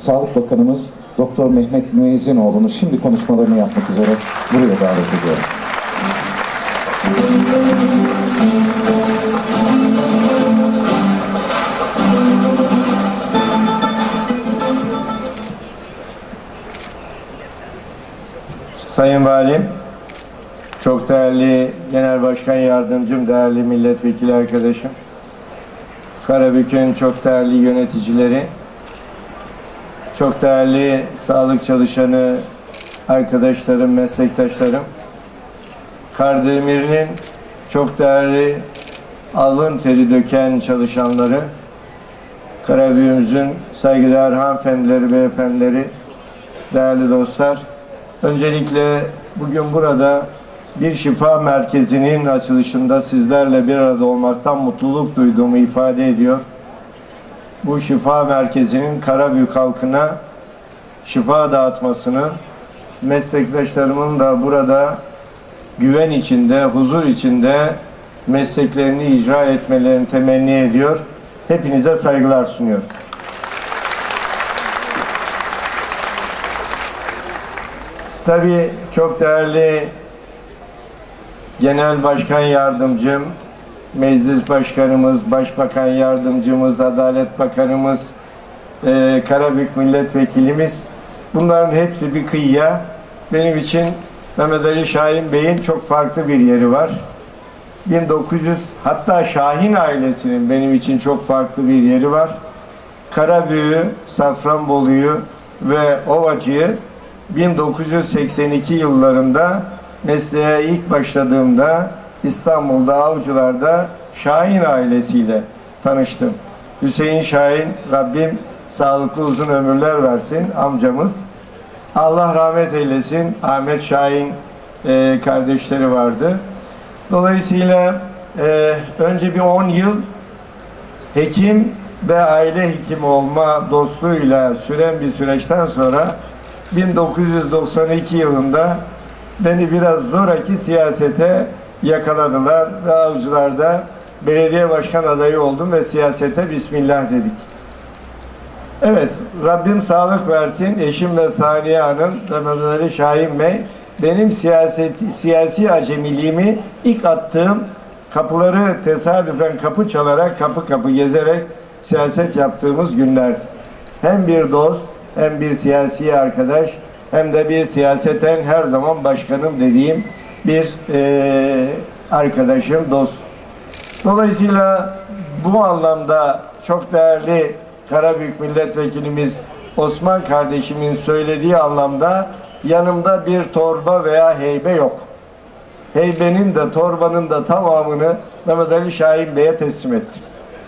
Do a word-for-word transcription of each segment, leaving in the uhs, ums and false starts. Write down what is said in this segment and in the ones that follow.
Sağlık Bakanımız Doktor Mehmet Müezzinoğlu'nu şimdi konuşmalarını yapmak üzere buraya davet ediyorum. Sayın Valim, çok değerli Genel Başkan Yardımcım, değerli milletvekili arkadaşım, Karabük'ün çok değerli yöneticileri, çok değerli sağlık çalışanı arkadaşlarım, meslektaşlarım, Kardemir'in çok değerli alın teri döken çalışanları, Karabük'ümüzün saygıdeğer hanımefendileri, beyefendileri, değerli dostlar, öncelikle bugün burada bir şifa merkezinin açılışında sizlerle bir arada olmaktan mutluluk duyduğumu ifade ediyor. Bu şifa merkezinin Karabük halkına şifa dağıtmasını, meslektaşlarımın da burada güven içinde, huzur içinde mesleklerini icra etmelerini temenni ediyor. Hepinize saygılar sunuyorum. Tabii çok değerli Genel Başkan Yardımcım, Meclis Başkanımız, Başbakan Yardımcımız, Adalet Bakanımız, e, Karabük Milletvekilimiz, bunların hepsi bir kıyıya. Benim için Mehmet Ali Şahin Bey'in çok farklı bir yeri var. bin dokuz yüz, hatta Şahin ailesinin benim için çok farklı bir yeri var. Karabük'ü, Safranbolu'yu ve Ovacı'yı bin dokuz yüz seksen iki yıllarında mesleğe ilk başladığımda İstanbul'da, Avcılar'da Şahin ailesiyle tanıştım. Hüseyin Şahin, Rabbim sağlıklı uzun ömürler versin, amcamız. Allah rahmet eylesin, Ahmet Şahin e, kardeşleri vardı. Dolayısıyla e, önce bir on yıl hekim ve aile hekimi olma dostluğuyla süren bir süreçten sonra bin dokuz yüz doksan iki yılında beni biraz zoraki siyasete yakaladılar ve Avcılar'da belediye başkan adayı oldum ve siyasete Bismillah dedik. Evet, Rabbim sağlık versin. Eşim ve Saniye Hanım, Mehmet Ali Şahin Bey, benim siyaseti, siyasi acemiliğimi ilk attığım kapıları tesadüfen kapı çalarak, kapı kapı gezerek siyaset yaptığımız günlerdi. Hem bir dost, hem bir siyasi arkadaş, hem de bir siyaseten her zaman başkanım dediğim bir e, arkadaşım, dost. Dolayısıyla bu anlamda çok değerli Karabük Milletvekilimiz Osman kardeşimin söylediği anlamda yanımda bir torba veya heybe yok. Heybenin de torbanın da tamamını Mehmet Ali Şahin Bey'e teslim ettim.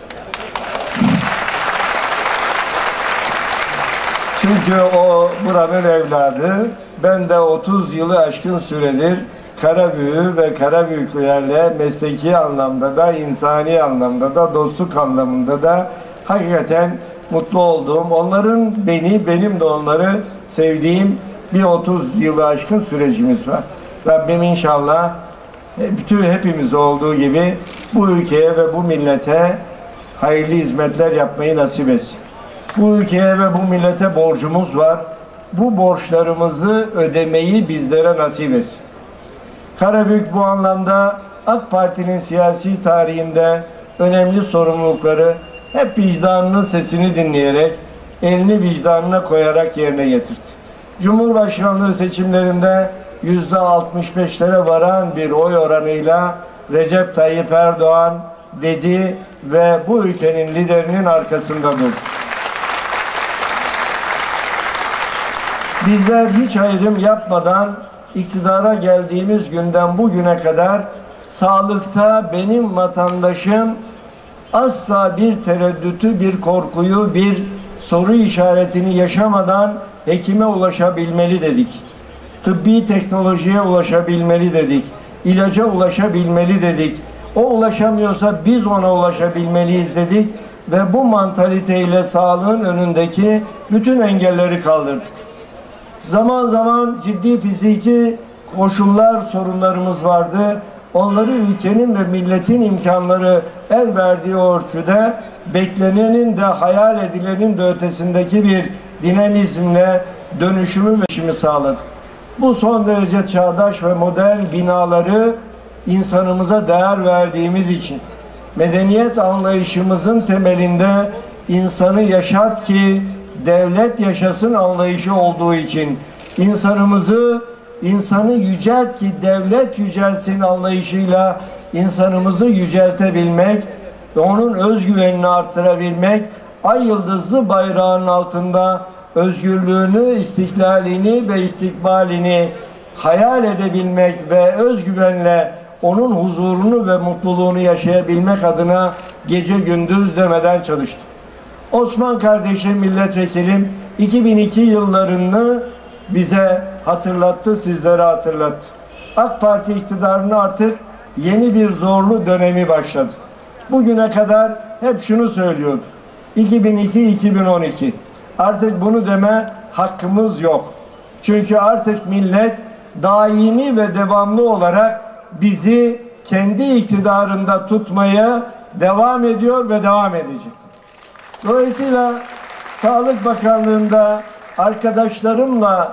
Çünkü o buranın evladı. Ben de otuz yılı aşkın süredir Karabük'ü ve Karabüklülerle mesleki anlamda da, insani anlamda da, dostluk anlamında da hakikaten mutlu olduğum, onların beni, benim de onları sevdiğim bir otuz yılı aşkın sürecimiz var. Rabbim inşallah bütün hepimiz olduğu gibi bu ülkeye ve bu millete hayırlı hizmetler yapmayı nasip etsin. Bu ülkeye ve bu millete borcumuz var. Bu borçlarımızı ödemeyi bizlere nasip etsin. Karabük bu anlamda AK Parti'nin siyasi tarihinde önemli sorumlulukları hep vicdanının sesini dinleyerek, elini vicdanına koyarak yerine getirdi. Cumhurbaşkanlığı seçimlerinde yüzde altmış beşlere varan bir oy oranıyla Recep Tayyip Erdoğan dedi ve bu ülkenin liderinin arkasında durdu. Bizler hiç ayrım yapmadan iktidara geldiğimiz günden bugüne kadar sağlıkta benim vatandaşım asla bir tereddütü, bir korkuyu, bir soru işaretini yaşamadan hekime ulaşabilmeli dedik. Tıbbi teknolojiye ulaşabilmeli dedik. İlaca ulaşabilmeli dedik. O ulaşamıyorsa biz ona ulaşabilmeliyiz dedik ve bu mantaliteyle sağlığın önündeki bütün engelleri kaldırdık. Zaman zaman ciddi fiziki koşullar, sorunlarımız vardı. Onları ülkenin ve milletin imkanları el verdiği ölçüde beklenenin de hayal edilenin de ötesindeki bir dinamizmle dönüşümü ve işimi sağladık. Bu son derece çağdaş ve modern binaları insanımıza değer verdiğimiz için, medeniyet anlayışımızın temelinde insanı yaşat ki devlet yaşasın anlayışı olduğu için, insanımızı, insanı yücelt ki devlet yücelsin anlayışıyla insanımızı yüceltebilmek ve onun özgüvenini artırabilmek, ay yıldızlı bayrağın altında özgürlüğünü, istiklalini ve istikbalini hayal edebilmek ve özgüvenle onun huzurunu ve mutluluğunu yaşayabilmek adına gece gündüz demeden çalıştık. Osman kardeşim, milletvekilim iki bin iki yıllarını bize hatırlattı, sizlere hatırlattı. AK Parti iktidarının artık yeni bir zorlu dönemi başladı. Bugüne kadar hep şunu söylüyorduk. iki bin iki iki bin on iki. Artık bunu deme hakkımız yok. Çünkü artık millet daimi ve devamlı olarak bizi kendi iktidarında tutmaya devam ediyor ve devam edecek. Dolayısıyla Sağlık Bakanlığı'nda arkadaşlarımla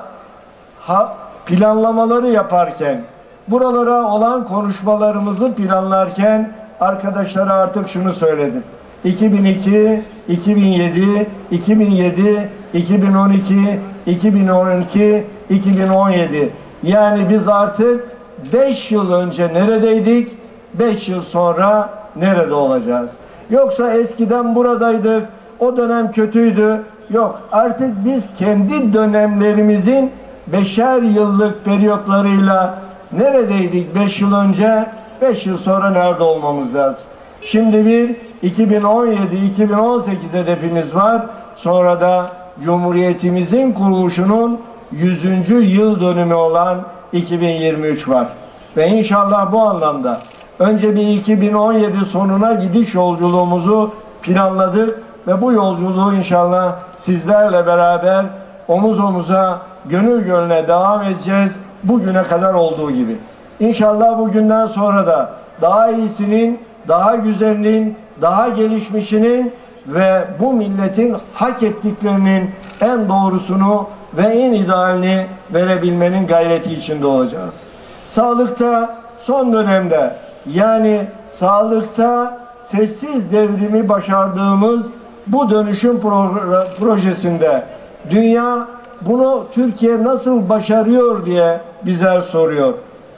planlamaları yaparken, buralara olan konuşmalarımızı planlarken arkadaşlara artık şunu söyledim. iki bin iki, iki bin yedi, iki bin yedi, iki bin on iki, iki bin on iki, iki bin on yedi. Yani biz artık beş yıl önce neredeydik, beş yıl sonra nerede olacağız? Yoksa eskiden buradaydık, o dönem kötüydü. Yok, artık biz kendi dönemlerimizin beşer yıllık periyotlarıyla neredeydik beş yıl önce, beş yıl sonra nerede olmamız lazım? Şimdi bir iki bin on yedi iki bin on sekiz hedefimiz var. Sonra da Cumhuriyetimizin kuruluşunun yüzüncü yıl dönümü olan iki bin yirmi üç var. Ve inşallah bu anlamda önce bir iki bin on yedi sonuna gidiş yolculuğumuzu planladık ve bu yolculuğu inşallah sizlerle beraber omuz omuza, gönül gönüle devam edeceğiz. Bugüne kadar olduğu gibi. İnşallah bugünden sonra da daha iyisinin, daha güzelinin, daha gelişmişinin ve bu milletin hak ettiklerinin en doğrusunu ve en idealini verebilmenin gayreti içinde olacağız. Sağlıkta son dönemde, yani sağlıkta sessiz devrimi başardığımız bu dönüşüm pro- projesinde dünya bunu Türkiye nasıl başarıyor diye bize soruyor.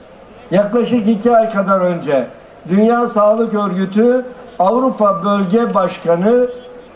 Yaklaşık iki ay kadar önce Dünya Sağlık Örgütü Avrupa Bölge Başkanı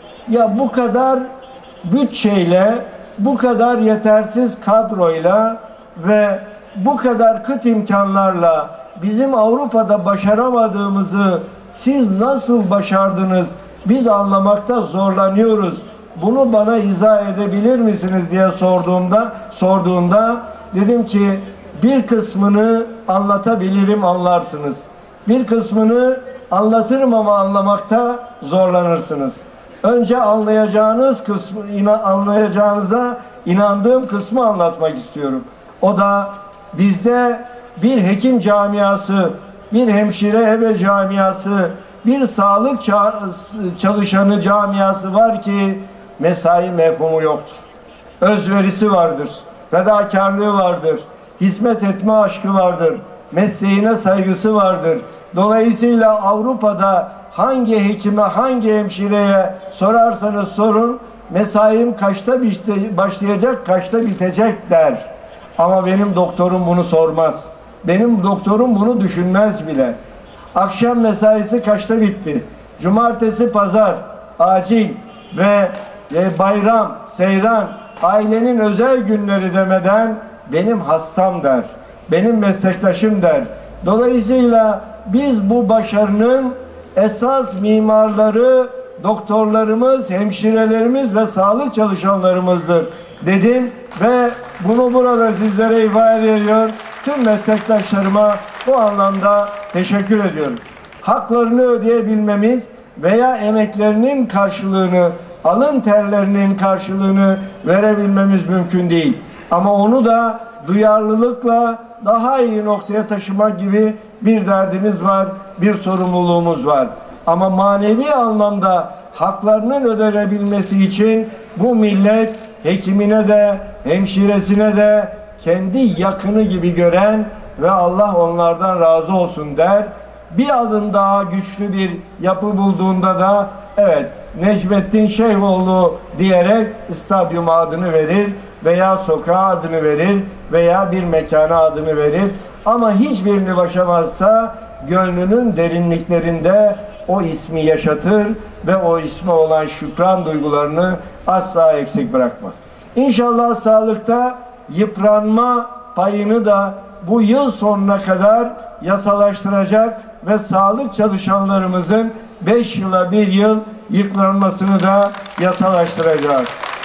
ya bu kadar bütçeyle, bu kadar yetersiz kadroyla ve bu kadar kıt imkanlarla bizim Avrupa'da başaramadığımızı siz nasıl başardınız? Biz anlamakta zorlanıyoruz. Bunu bana izah edebilir misiniz diye sorduğumda, sorduğunda dedim ki bir kısmını anlatabilirim, anlarsınız. Bir kısmını anlatırım ama anlamakta zorlanırsınız. Önce anlayacağınız kısmı, ina, anlayacağınıza inandığım kısmı anlatmak istiyorum. O da bizde bir hekim camiası, bir hemşire ebe camiası, bir sağlık çalışanı camiası var ki mesai mefhumu yoktur. Özverisi vardır, fedakarlığı vardır, hizmet etme aşkı vardır, mesleğine saygısı vardır. Dolayısıyla Avrupa'da hangi hekime, hangi hemşireye sorarsanız sorun, mesaim kaçta başlayacak, kaçta bitecek der. Ama benim doktorum bunu sormaz. Benim doktorum bunu düşünmez bile. Akşam mesaisi kaçta bitti? Cumartesi, pazar, acil ve e, bayram, seyran, ailenin özel günleri demeden benim hastam der. Benim meslektaşım der. Dolayısıyla biz bu başarının esas mimarları doktorlarımız, hemşirelerimiz ve sağlık çalışanlarımızdır dedim ve bunu burada sizlere ifade ediyor. Tüm meslektaşlarıma bu anlamda teşekkür ediyorum. Haklarını ödeyebilmemiz veya emeklerinin karşılığını, alın terlerinin karşılığını verebilmemiz mümkün değil. Ama onu da duyarlılıkla daha iyi noktaya taşımak gibi bir derdimiz var, bir sorumluluğumuz var. Ama manevi anlamda haklarının ödenebilmesi için bu millet hekimine de, hemşiresine de kendi yakını gibi gören ve Allah onlardan razı olsun der. Bir adım daha güçlü bir yapı bulduğunda da evet Necmettin Şeyhoğlu diyerek stadyuma adını verir veya sokağa adını verir veya bir mekana adını verir. Ama hiçbirini başamazsa gönlünün derinliklerinde o ismi yaşatır ve o isme olan şükran duygularını asla eksik bırakmaz. İnşallah sağlıkta yıpranma payını da bu yıl sonuna kadar yasalaştıracak ve sağlık çalışanlarımızın beş yıla bir yıl yıpranmasını da yasalaştıracağız.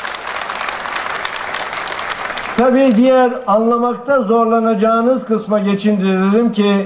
Tabii diğer anlamakta zorlanacağınız kısma geçince dedim ki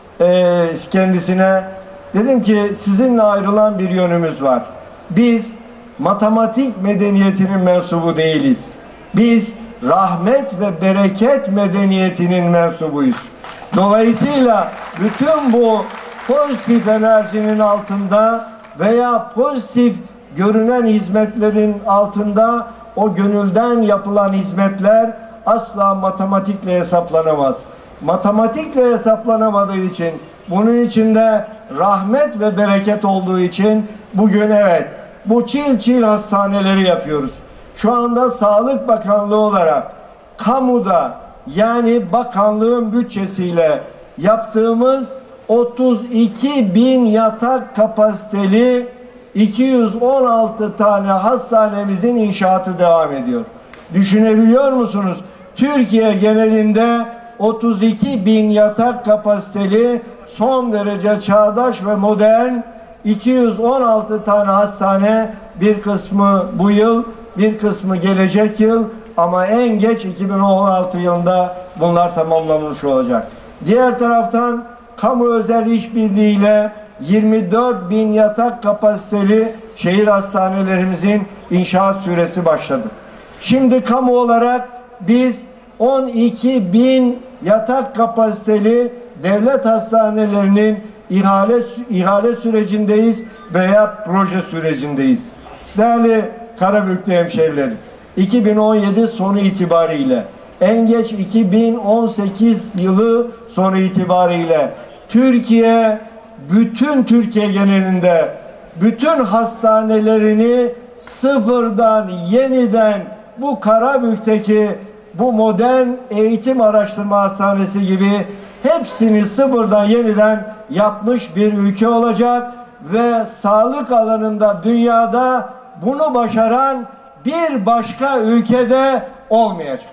e, kendisine dedim ki sizinle ayrılan bir yönümüz var. Biz matematik medeniyetinin mensubu değiliz. Biz rahmet ve bereket medeniyetinin mensubuyuz. Dolayısıyla bütün bu pozitif enerjinin altında veya pozitif görünen hizmetlerin altında o gönülden yapılan hizmetler asla matematikle hesaplanamaz. Matematikle hesaplanamadığı için, bunun içinde rahmet ve bereket olduğu için bugün evet bu çil çil hastaneleri yapıyoruz. Şu anda Sağlık Bakanlığı olarak kamuda yani bakanlığın bütçesiyle yaptığımız otuz iki bin yatak kapasiteli iki yüz on altı tane hastanemizin inşaatı devam ediyor. Düşünebiliyor musunuz? Türkiye genelinde otuz iki bin yatak kapasiteli son derece çağdaş ve modern iki yüz on altı tane hastane, bir kısmı bu yıl, bir kısmı gelecek yıl ama en geç iki bin on altı yılında bunlar tamamlanmış olacak. Diğer taraftan kamu özel işbirliğiyle yirmi dört bin yatak kapasiteli şehir hastanelerimizin inşaat süresi başladı. Şimdi kamu olarak biz on iki bin yatak kapasiteli devlet hastanelerinin ihale, ihale sürecindeyiz veya proje sürecindeyiz. Değerli Karabüklü hemşehrilerim, iki bin on yedi sonu itibariyle en geç iki bin on sekiz yılı sonu itibariyle Türkiye, bütün Türkiye genelinde bütün hastanelerini sıfırdan yeniden bu Karabük'teki bu modern eğitim araştırma hastanesi gibi hepsini sıfırdan yeniden yapmış bir ülke olacak ve sağlık alanında dünyada bunu başaran bir başka ülkede olmayacak.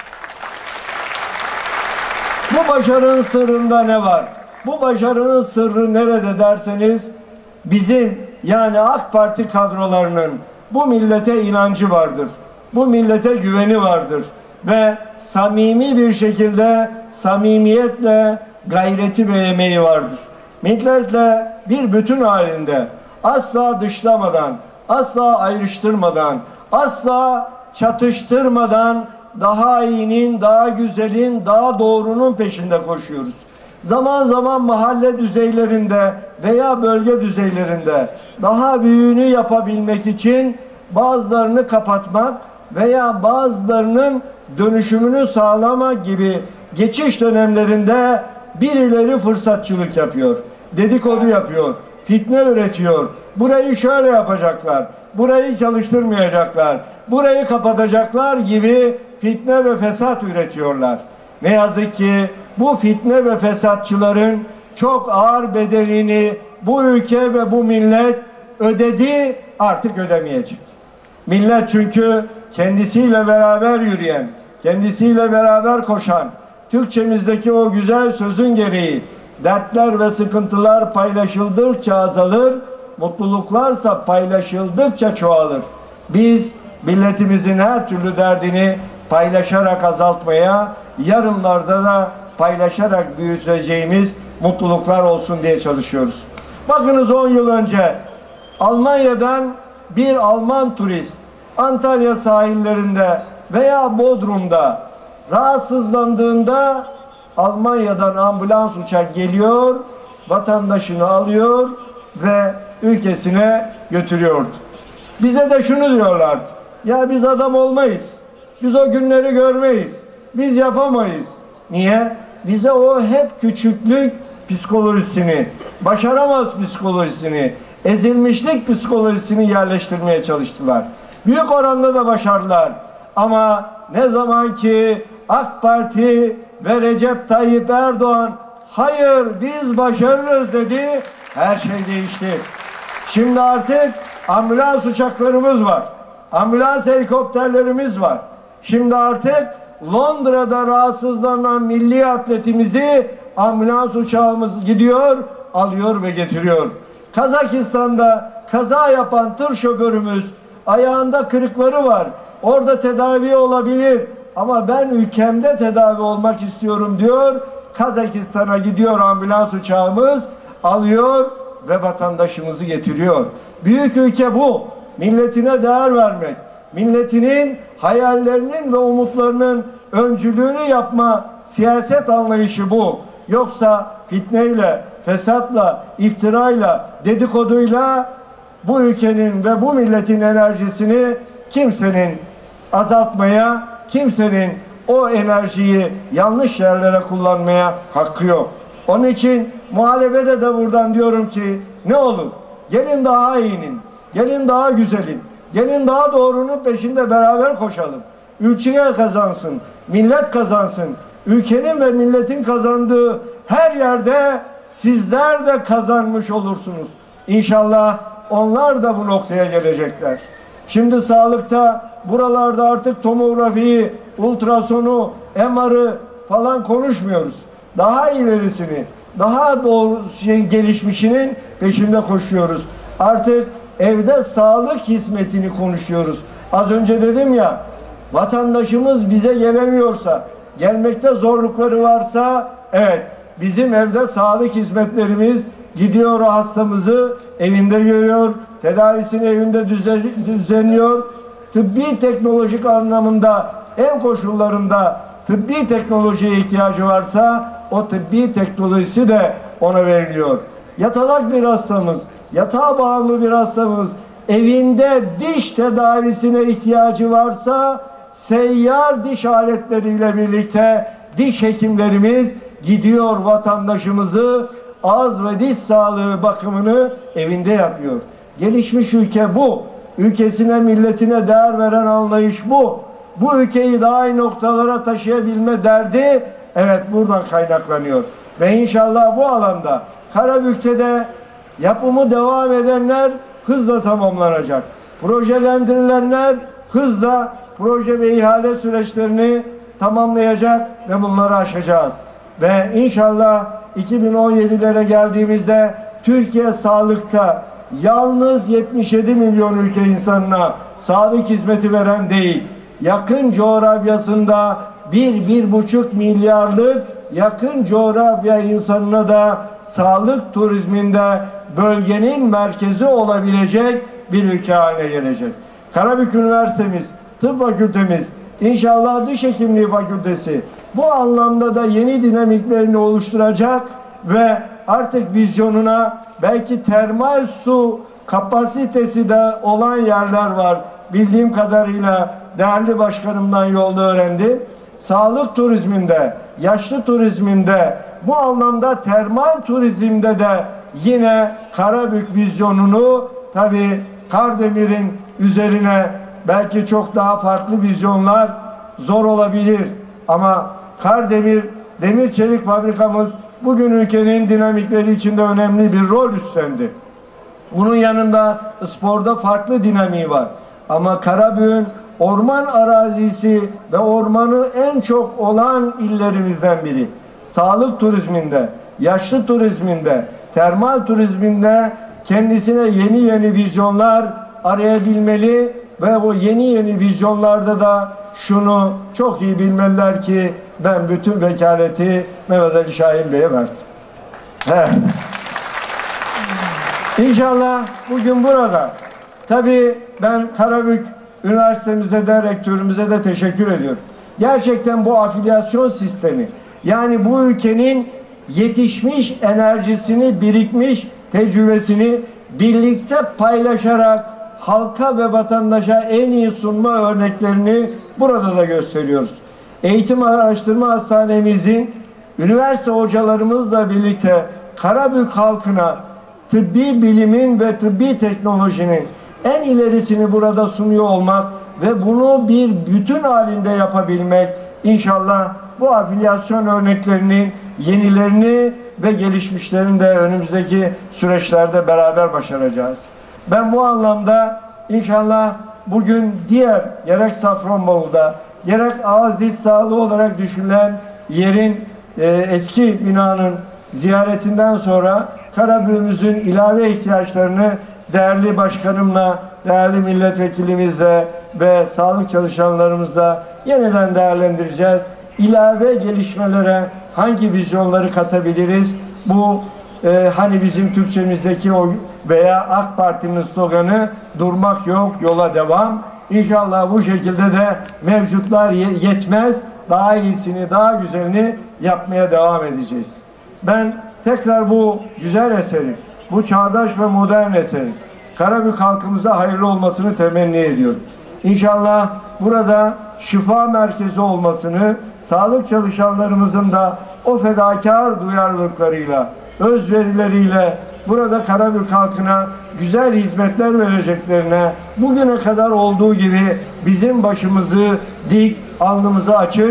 Bu başarının sırrında ne var? Bu başarının sırrı nerede derseniz bizim yani AK Parti kadrolarının bu millete inancı vardır. Bu millete güveni vardır ve samimi bir şekilde samimiyetle gayreti ve emeği vardır. Milletle bir bütün halinde asla dışlamadan, asla ayrıştırmadan, asla çatıştırmadan daha iyinin, daha güzelin, daha doğrunun peşinde koşuyoruz. Zaman zaman mahalle düzeylerinde veya bölge düzeylerinde daha büyüğünü yapabilmek için bazılarını kapatmak veya bazılarının dönüşümünü sağlamak gibi geçiş dönemlerinde birileri fırsatçılık yapıyor, dedikodu yapıyor, fitne üretiyor. Burayı şöyle yapacaklar, burayı çalıştırmayacaklar, burayı kapatacaklar gibi fitne ve fesat üretiyorlar. Ne yazık ki bu fitne ve fesatçıların çok ağır bedelini bu ülke ve bu millet ödedi, artık ödemeyecek. Millet çünkü kendisiyle beraber yürüyen, kendisiyle beraber koşan, Türkçemizdeki o güzel sözün gereği dertler ve sıkıntılar paylaşıldıkça azalır, mutluluklarsa paylaşıldıkça çoğalır. Biz milletimizin her türlü derdini paylaşarak azaltmaya, yarınlarda da paylaşarak büyüteceğimiz mutluluklar olsun diye çalışıyoruz. Bakınız on yıl önce Almanya'dan bir Alman turist Antalya sahillerinde veya Bodrum'da rahatsızlandığında Almanya'dan ambulans uçak geliyor, vatandaşını alıyor ve ülkesine götürüyordu. Bize de şunu diyorlardı: ya biz adam olmayız, biz o günleri görmeyiz, biz yapamayız. Niye? Bize o hep küçüklük psikolojisini, başaramaz psikolojisini, ezilmişlik psikolojisini yerleştirmeye çalıştılar. Büyük oranda da başardılar. Ama ne zaman ki AK Parti ve Recep Tayyip Erdoğan hayır biz başarırız dedi, her şey değişti. Şimdi artık ambulans uçaklarımız var. Ambulans helikopterlerimiz var. Şimdi artık Londra'da rahatsızlanan milli atletimizi ambulans uçağımız gidiyor, alıyor ve getiriyor. Kazakistan'da kaza yapan tır şoförümüz ayağında kırıkları var. Orada tedavi olabilir ama ben ülkemde tedavi olmak istiyorum diyor. Kazakistan'a gidiyor ambulans uçağımız, alıyor ve vatandaşımızı getiriyor. Büyük ülke bu. Milletine değer vermek, milletinin hayallerinin ve umutlarının öncülüğünü yapma siyaset anlayışı bu. Yoksa fitneyle, fesatla, iftirayla, dedikoduyla bu ülkenin ve bu milletin enerjisini kimsenin azaltmaya, kimsenin o enerjiyi yanlış yerlere kullanmaya hakkı yok. Onun için muhalefete de buradan diyorum ki ne olur gelin daha iyinin, gelin daha güzelin, gelin daha doğrunun peşinde beraber koşalım. Ülke kazansın, millet kazansın. Ülkenin ve milletin kazandığı her yerde sizler de kazanmış olursunuz. İnşallah onlar da bu noktaya gelecekler. Şimdi sağlıkta buralarda artık tomografiyi, ultrasonu, M R'ı falan konuşmuyoruz. Daha ilerisini, daha doğru şey gelişmişinin peşinde koşuyoruz. Artık evde sağlık hizmetini konuşuyoruz. Az önce dedim ya, vatandaşımız bize gelemiyorsa, gelmekte zorlukları varsa, evet bizim evde sağlık hizmetlerimiz gidiyor, o hastamızı evinde görüyor, tedavisini evinde düzenliyor. Tıbbi teknolojik anlamında ev koşullarında tıbbi teknolojiye ihtiyacı varsa o tıbbi teknolojisi de ona veriliyor. Yatalak bir hastamız, yatağa bağımlı bir hastamız evinde diş tedavisine ihtiyacı varsa seyyar diş aletleriyle birlikte diş hekimlerimiz gidiyor vatandaşımızı ağız ve diş sağlığı bakımını evinde yapıyor. Gelişmiş ülke bu. Ülkesine, milletine değer veren anlayış bu. Bu ülkeyi daha iyi noktalara taşıyabilme derdi evet buradan kaynaklanıyor. Ve inşallah bu alanda Karabük'te de yapımı devam edenler hızla tamamlanacak. Projelendirilenler hızla proje ve ihale süreçlerini tamamlayacak ve bunları aşacağız. Ve inşallah iki bin on yedilere geldiğimizde Türkiye sağlıkta yalnız yetmiş yedi milyon ülke insanına sağlık hizmeti veren değil, yakın coğrafyasında bir bir buçuk milyarlık yakın coğrafya insanına da sağlık turizminde bölgenin merkezi olabilecek bir ülke haline gelecek. Karabük Üniversitemiz, Tıp Fakültemiz, inşallah Diş Hekimliği Fakültesi bu anlamda da yeni dinamiklerini oluşturacak ve artık vizyonuna belki termal su kapasitesi de olan yerler var. Bildiğim kadarıyla değerli başkanımdan yolda öğrendim. Sağlık turizminde, yaşlı turizminde, bu anlamda termal turizmde de yine Karabük vizyonunu tabii Kardemir'in üzerine belki çok daha farklı vizyonlar zor olabilir. Ama Kardemir demir çelik fabrikamız bugün ülkenin dinamikleri içinde önemli bir rol üstlendi. Bunun yanında sporda farklı dinamiği var. Ama Karabük'ün orman arazisi ve ormanı en çok olan illerimizden biri. Sağlık turizminde, yaşlı turizminde, termal turizminde kendisine yeni yeni vizyonlar arayabilmeli ve bu yeni yeni vizyonlarda da şunu çok iyi bilmeliler ki ben bütün vekaleti Mehmet Ali Şahin Bey'e verdim. Evet. İnşallah bugün burada. Tabii ben Karabük Üniversitemize de, rektörümüze de teşekkür ediyorum. Gerçekten bu afilyasyon sistemi, yani bu ülkenin yetişmiş enerjisini, birikmiş tecrübesini birlikte paylaşarak halka ve vatandaşa en iyi sunma örneklerini burada da gösteriyoruz. Eğitim Araştırma Hastanemizin üniversite hocalarımızla birlikte Karabük halkına tıbbi bilimin ve tıbbi teknolojinin en ilerisini burada sunuyor olmak ve bunu bir bütün halinde yapabilmek, inşallah bu afilyasyon örneklerinin yenilerini ve gelişmişlerini de önümüzdeki süreçlerde beraber başaracağız. Ben bu anlamda inşallah bugün diğer gerek Safranbolu'da gerek ağız diş sağlığı olarak düşünülen yerin e, eski binanın ziyaretinden sonra Karabük'ümüzün ilave ihtiyaçlarını değerli başkanımla, değerli milletvekilimizle ve sağlık çalışanlarımızla yeniden değerlendireceğiz. İlave gelişmelere hangi vizyonları katabiliriz? Bu e, hani bizim Türkçemizdeki o veya AK Parti'nin sloganı durmak yok, yola devam. İnşallah bu şekilde de mevcutlar yetmez. Daha iyisini, daha güzelini yapmaya devam edeceğiz. Ben tekrar bu güzel eserin, bu çağdaş ve modern eserin Karabük halkımıza hayırlı olmasını temenni ediyorum. İnşallah burada şifa merkezi olmasını, sağlık çalışanlarımızın da o fedakar duyarlılıklarıyla, özverileriyle burada Karabük halkına güzel hizmetler vereceklerine, bugüne kadar olduğu gibi bizim başımızı dik, alnımızı açık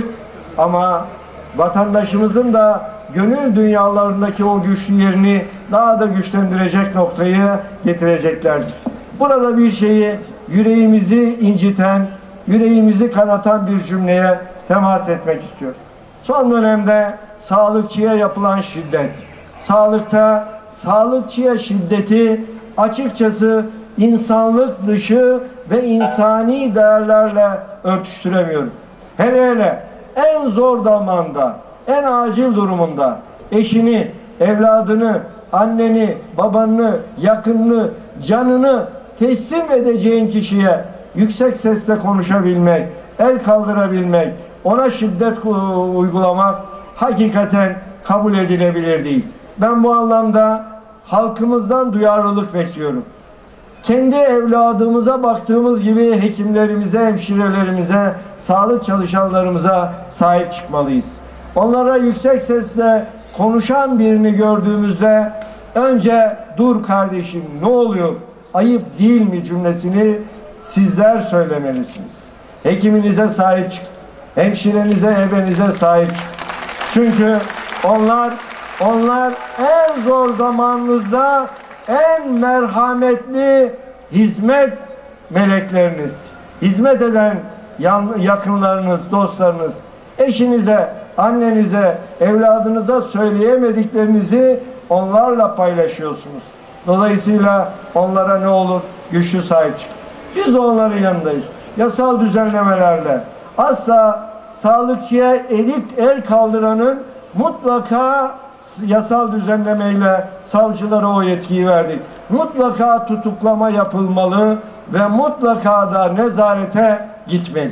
ama vatandaşımızın da gönül dünyalarındaki o güçlü yerini daha da güçlendirecek noktayı getireceklerdir. Burada bir şeyi yüreğimizi inciten, yüreğimizi kanatan bir cümleye temas etmek istiyorum. Son dönemde sağlıkçıya yapılan şiddet, sağlıkta sağlıkçıya şiddeti açıkçası insanlık dışı ve insani değerlerle örtüştüremiyorum. Hele hele en zor zamanda, en acil durumunda eşini, evladını, anneni, babanı, yakınını, canını teslim edeceğin kişiye yüksek sesle konuşabilmek, el kaldırabilmek, ona şiddet uygulamak hakikaten kabul edilebilir değil. Ben bu anlamda halkımızdan duyarlılık bekliyorum. Kendi evladımıza baktığımız gibi hekimlerimize, hemşirelerimize, sağlık çalışanlarımıza sahip çıkmalıyız. Onlara yüksek sesle konuşan birini gördüğümüzde önce dur kardeşim ne oluyor, ayıp değil mi cümlesini sizler söylemelisiniz. Hekiminize sahip çıkın. Hemşirenize, ebenize sahip çıkın. Çünkü onlar onlar en zor zamanınızda en merhametli hizmet melekleriniz. Hizmet eden yakınlarınız, dostlarınız, eşinize, annenize, evladınıza söyleyemediklerinizi onlarla paylaşıyorsunuz. Dolayısıyla onlara ne olur? Güçlü sahip çıkın. Biz de onların yanındayız. Yasal düzenlemelerle. Asla sağlıkçıya elik el kaldıranın mutlaka yasal düzenlemeyle savcılara o yetkiyi verdik. Mutlaka tutuklama yapılmalı ve mutlaka da nezarete gitmeli.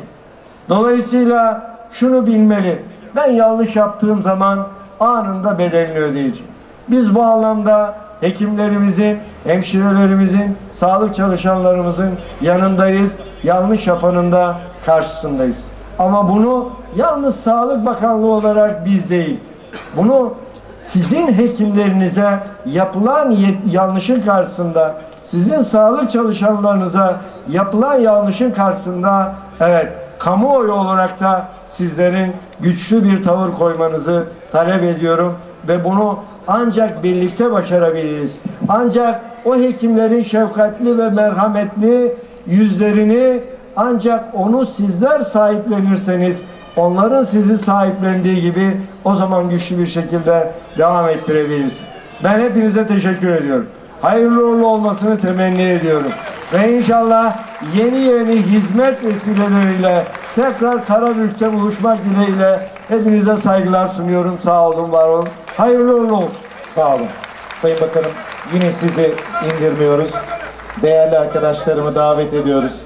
Dolayısıyla şunu bilmeli. Ben yanlış yaptığım zaman anında bedelini ödeyeceğim. Biz bu anlamda hekimlerimizin, hemşirelerimizin, sağlık çalışanlarımızın yanındayız. Yanlış yapanın da karşısındayız. Ama bunu yalnız Sağlık Bakanlığı olarak biz değil. Bunu sizin hekimlerinize yapılan yanlışın karşısında, sizin sağlık çalışanlarınıza yapılan yanlışın karşısında, evet, kamuoyu olarak da sizlerin güçlü bir tavır koymanızı talep ediyorum ve bunu ancak birlikte başarabiliriz. Ancak o hekimlerin şefkatli ve merhametli yüzlerini ancak onu sizler sahiplenirseniz, onların sizi sahiplendiği gibi o zaman güçlü bir şekilde devam ettirebiliriz. Ben hepinize teşekkür ediyorum. Hayırlı uğurlu olmasını temenni ediyorum. Ve inşallah yeni yeni hizmet vesileleriyle tekrar Karabük'te buluşmak dileğiyle hepinize saygılar sunuyorum. Sağ olun, var olun. Hayırlı uğurlu olsun. Sağ olun. Sayın Bakanım, yine sizi indirmiyoruz. Değerli arkadaşlarımı davet ediyoruz.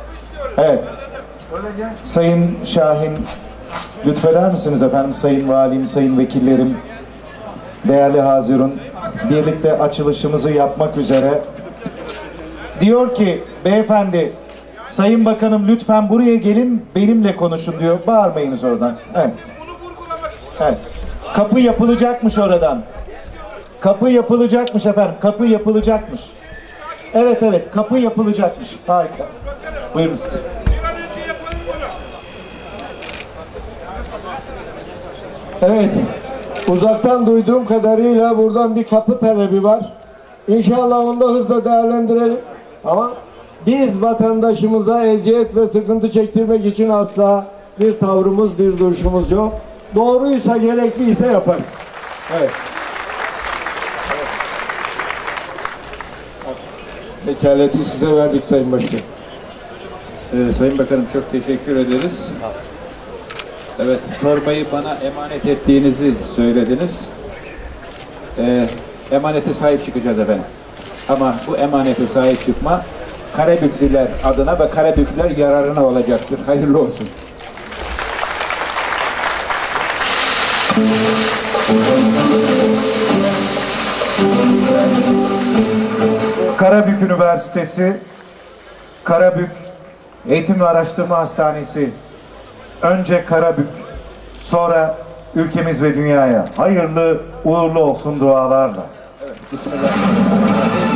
Evet. Sayın Şahin, lütfeder misiniz efendim? Sayın Valim, Sayın Vekillerim, değerli Hazirun, birlikte açılışımızı yapmak üzere. Diyor ki Beyefendi, Sayın Bakanım lütfen buraya gelin, benimle konuşun diyor. Bağırmayınız oradan. Evet. Evet. Kapı yapılacakmış oradan. Kapı yapılacakmış efendim. Kapı yapılacakmış. Evet evet, kapı yapılacakmış. Harika. Buyurun size. Evet. Uzaktan duyduğum kadarıyla buradan bir kapı talebi var. İnşallah onu da hızla değerlendirelim. Ama biz vatandaşımıza eziyet ve sıkıntı çektirmek için asla bir tavrımız, bir duruşumuz yok. Doğruysa, gerekliyse yaparız. Evet. Vekaleti size verdik Sayın Başkan. Ee, Sayın Bakanım çok teşekkür ederiz. Evet, torbayı bana emanet ettiğinizi söylediniz. Ee, emanete sahip çıkacağız efendim. Ama bu emanete sahip çıkma Karabüklüler adına ve Karabüklüler yararına olacaktır. Hayırlı olsun. Karabük Üniversitesi, Karabük Eğitim ve Araştırma Hastanesi, önce Karabük, sonra ülkemiz ve dünyaya hayırlı uğurlu olsun dualarla. Evet, bismillah.